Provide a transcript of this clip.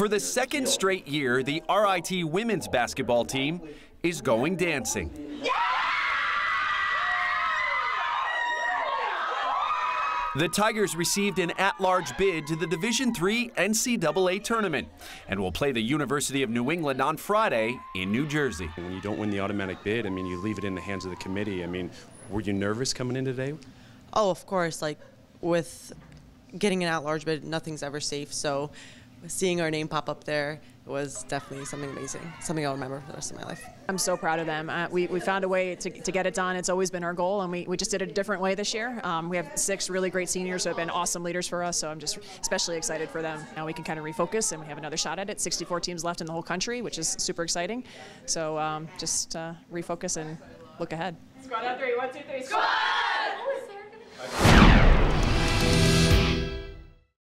For the second straight year, the RIT women's basketball team is going dancing. The Tigers received an at-large bid to the Division III NCAA tournament and will play the University of New England on Friday in New Jersey. When you don't win the automatic bid, I mean, you leave it in the hands of the committee. I mean, were you nervous coming in today? Oh, of course. Like, with getting an at-large bid, nothing's ever safe. So seeing our name pop up there was definitely something amazing, something I'll remember for the rest of my life. I'm so proud of them. We found a way to get it done. It's always been our goal, and we just did it a different way this year. We have 6 really great seniors who have been awesome leaders for us, so I'm just especially excited for them. Now we can kind of refocus, and we have another shot at it. 64 teams left in the whole country, which is super exciting. So just refocus and look ahead. Squad on 3, 1, 2, 3, squad!